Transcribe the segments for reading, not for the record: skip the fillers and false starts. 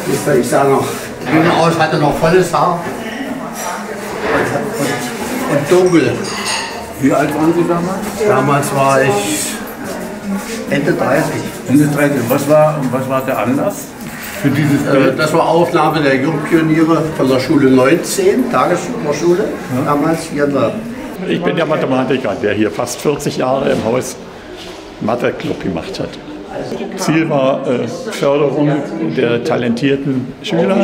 Ich sah noch jünger aus, hatte noch volles Haar und dunkel. Wie alt waren Sie damals? Damals war ich Ende 30. Ende 30. Was war der Anlass für dieses Bild? Das war Aufnahme der Jungpioniere von der Schule 19, Tagesschule, damals hier in der. Ich bin der Mathematiker, der hier fast 40 Jahre im Haus Mathe-Club gemacht hat. Ziel war Förderung der talentierten Schüler,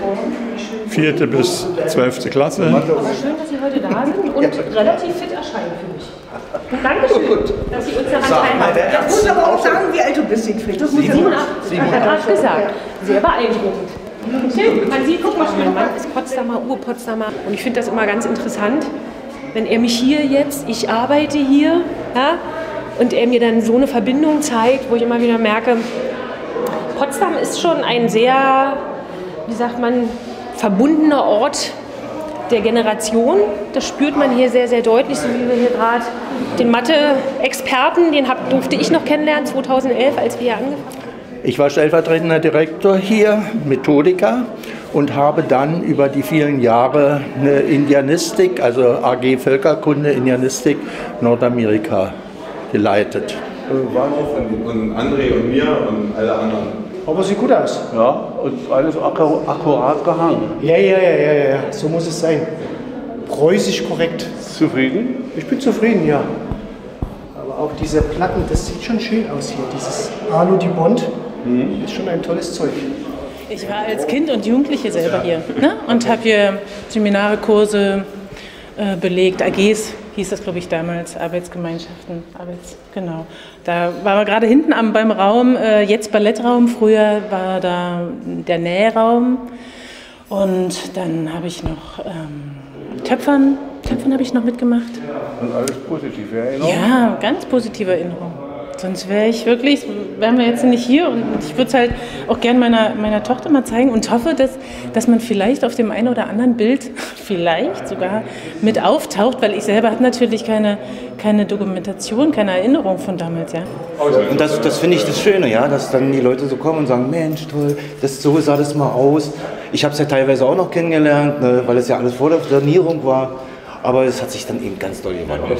4. bis 12. Klasse. Schön, dass Sie heute da sind und relativ fit erscheinen für mich. Dankeschön, dass Sie uns daran teilhaben. Ja, muss aber auch sagen, wie alt du bist, Siegfried. Das muss 87, hat er gerade gesagt. Sehr beeindruckend. Schön, man sieht, guck mal, mein Mann ist Potsdamer, Ur-Potsdamer. Und ich finde das immer ganz interessant, wenn er mich hier jetzt, ich arbeite hier, ja, und er mir dann so eine Verbindung zeigt, wo ich immer wieder merke, Potsdam ist schon ein sehr, wie sagt man, verbundener Ort der Generation. Das spürt man hier sehr, sehr deutlich, so wie wir hier gerade den Mathe-Experten, den durfte ich noch kennenlernen, 2011, als wir hier angefangen haben. Ich war stellvertretender Direktor hier, Methodiker, und habe dann über die vielen Jahre eine Indianistik, also AG Völkerkunde, Indianistik, Nordamerika geleitet. Und André und mir und alle anderen. Aber sieht gut aus. Ja, und alles akkurat gehangen. Ja, so muss es sein. Preußisch korrekt. Zufrieden? Ich bin zufrieden, ja. Aber auch diese Platten, das sieht schon schön aus hier. Dieses Alu di Bond ist schon ein tolles Zeug. Ich war als Kind und Jugendliche selber hier, ne? Und habe hier Seminare, Kurse belegt, AGs hieß das, glaube ich, damals, Arbeitsgemeinschaften, genau. Da waren wir gerade hinten beim Raum, jetzt Ballettraum, früher war da der Nähraum und dann habe ich noch Töpfern habe ich noch mitgemacht. Und alles positive Erinnerungen? Ja, ganz positive Erinnerungen. Sonst wären wir jetzt nicht hier und ich würde es halt auch gerne meiner Tochter mal zeigen und hoffe, dass man vielleicht auf dem einen oder anderen Bild vielleicht sogar mit auftaucht, weil ich selber habe natürlich keine Dokumentation, keine Erinnerung von damals, ja. Und das finde ich das Schöne, ja, dass dann die Leute so kommen und sagen, Mensch, toll, so sah das mal aus. Ich habe es ja teilweise auch noch kennengelernt, ne, weil es ja alles vor der Sanierung war, aber es hat sich dann eben ganz doll gewandelt.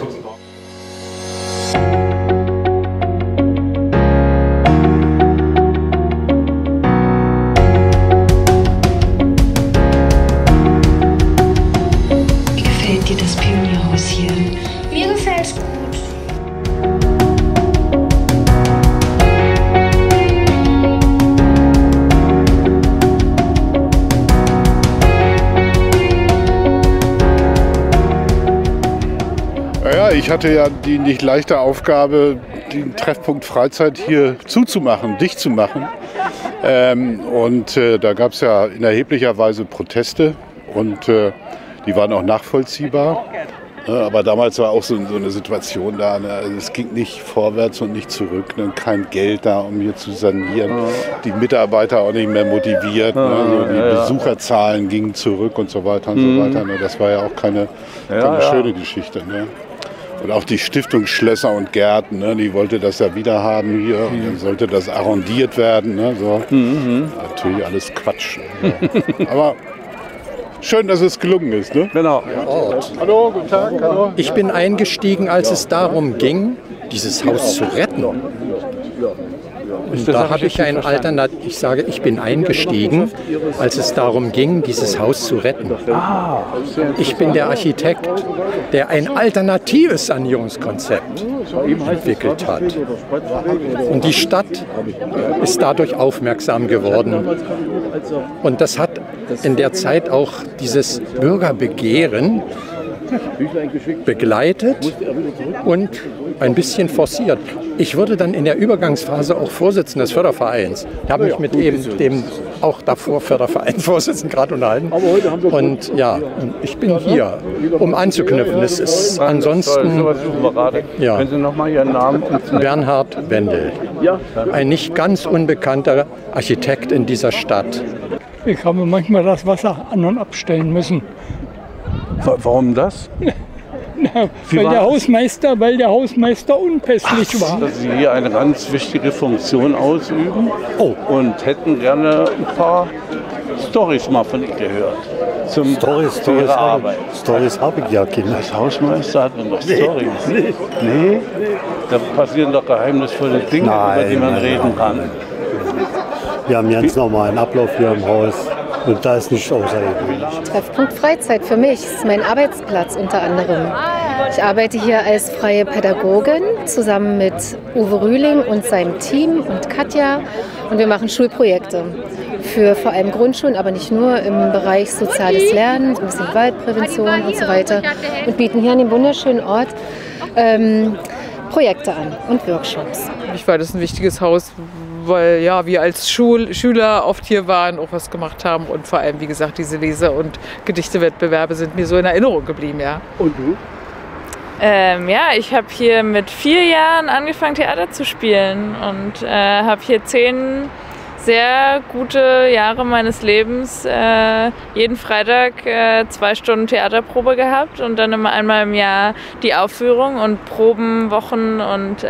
Das Pionierhaus hier. Mir gefällt's gut. Ja, ich hatte ja die nicht leichte Aufgabe, den Treffpunkt Freizeit hier zuzumachen, dicht zu machen. Da gab es ja in erheblicher Weise Proteste und die waren auch nachvollziehbar. Aber damals war auch so eine Situation da. Ne? Also es ging nicht vorwärts und nicht zurück. Ne? Kein Geld da, um hier zu sanieren. Die Mitarbeiter auch nicht mehr motiviert. Ne? Also die Besucherzahlen gingen zurück und so weiter und so weiter. Ne? Das war ja auch keine schöne Geschichte. Ne? Und auch die Stiftung Schlösser und Gärten, ne? Die wollte das ja wieder haben hier. Und dann sollte das arrondiert werden. Ne? So. Natürlich alles Quatsch. Ne? Aber schön, dass es gelungen ist, ne? Genau. Hallo, guten Tag. Hallo. Ich bin eingestiegen, als es darum ging, dieses Haus zu retten. Und da habe ich ich sage, ich bin eingestiegen, als es darum ging, dieses Haus zu retten. Ich bin der Architekt, der ein alternatives Sanierungskonzept entwickelt hat. Und die Stadt ist dadurch aufmerksam geworden. Und das hat in der Zeit auch dieses Bürgerbegehren begleitet und ein bisschen forciert. Ich wurde dann in der Übergangsphase auch Vorsitzender des Fördervereins. Ich habe mich mit dem auch davor Fördervereinsvorsitzenden gerade unterhalten. Und ja, ich bin hier, um anzuknüpfen. Es ist ansonsten Können Sie noch mal Ihren Namen? Bernhard Wendel, ein nicht ganz unbekannter Architekt in dieser Stadt. Ich habe manchmal das Wasser an- und abstellen müssen. Warum das? Weil der Hausmeister unpässlich war. Dass Sie hier eine ganz wichtige Funktion ausüben und hätten gerne ein paar Storys mal von Ihnen gehört. Zum Ihrer Arbeit. Stories habe ich ja keine. Als Hausmeister hat man doch Storys. Nee? Da passieren doch geheimnisvolle Dinge, über die man reden kann. Wir haben ganz normalen Ablauf hier im Haus und da ist nichts außergewöhnlich. Treffpunkt Freizeit für mich, das ist mein Arbeitsplatz unter anderem. Ich arbeite hier als freie Pädagogin zusammen mit Uwe Rühling und seinem Team und Katja und wir machen Schulprojekte für vor allem Grundschulen, aber nicht nur, im Bereich soziales Lernen, ein bisschen Gewaltprävention und so weiter und bieten hier an dem wunderschönen Ort Projekte an und Workshops. Für mich war das ein wichtiges Haus, weil ja, wir als Schüler oft hier waren, auch was gemacht haben und vor allem, wie gesagt, diese Lese- und Gedichtewettbewerbe sind mir so in Erinnerung geblieben. Ja. Und du? Ja, ich habe hier mit 4 Jahren angefangen, Theater zu spielen und habe hier 10 sehr gute Jahre meines Lebens jeden Freitag 2 Stunden Theaterprobe gehabt und dann immer einmal im Jahr die Aufführung und Probenwochen und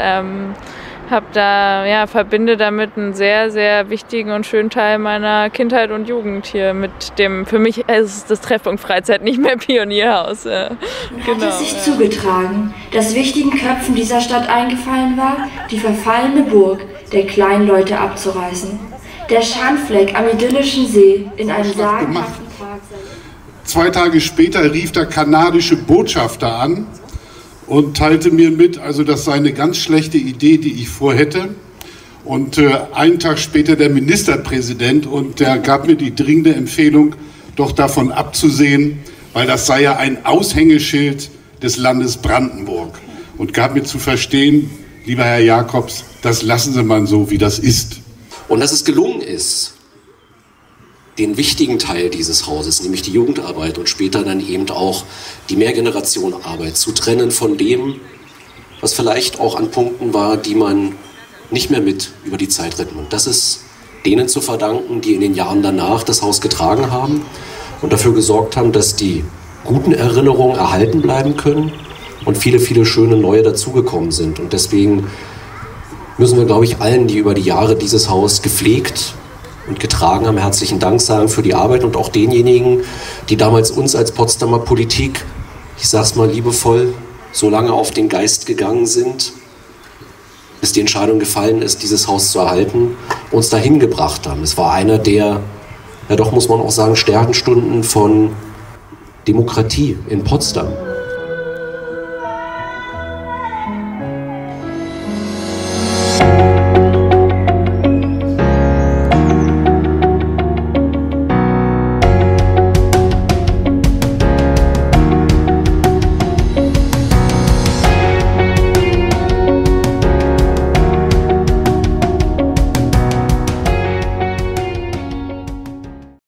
verbinde damit einen sehr, sehr wichtigen und schönen Teil meiner Kindheit und Jugend hier mit dem, für mich ist das Treffpunkt Freizeit nicht mehr Pionierhaus. Genau, hat es sich zugetragen, dass wichtigen Köpfen dieser Stadt eingefallen war, die verfallene Burg der kleinen Leute abzureißen. Der Schandfleck am idyllischen See in einem sagenhaften Tag. 2 Tage später rief der kanadische Botschafter an und teilte mir mit, also das sei eine ganz schlechte Idee, die ich vorhätte. Und einen Tag später der Ministerpräsident und der gab mir die dringende Empfehlung, doch davon abzusehen, weil das sei ja ein Aushängeschild des Landes Brandenburg. Und gab mir zu verstehen, lieber Herr Jakobs, das lassen Sie mal so, wie das ist. Und dass es gelungen ist, den wichtigen Teil dieses Hauses, nämlich die Jugendarbeit und später dann eben auch die Mehrgenerationenarbeit zu trennen von dem, was vielleicht auch an Punkten war, die man nicht mehr mit über die Zeit retten. Und das ist denen zu verdanken, die in den Jahren danach das Haus getragen haben und dafür gesorgt haben, dass die guten Erinnerungen erhalten bleiben können und viele, viele schöne neue dazugekommen sind. Und deswegen müssen wir, glaube ich, allen, die über die Jahre dieses Haus gepflegt und getragen haben, herzlichen Dank sagen für die Arbeit und auch denjenigen, die damals uns als Potsdamer Politik, ich sage es mal liebevoll, so lange auf den Geist gegangen sind, bis die Entscheidung gefallen ist, dieses Haus zu erhalten, uns dahin gebracht haben. Es war einer der, ja doch muss man auch sagen, Sternstunden von Demokratie in Potsdam.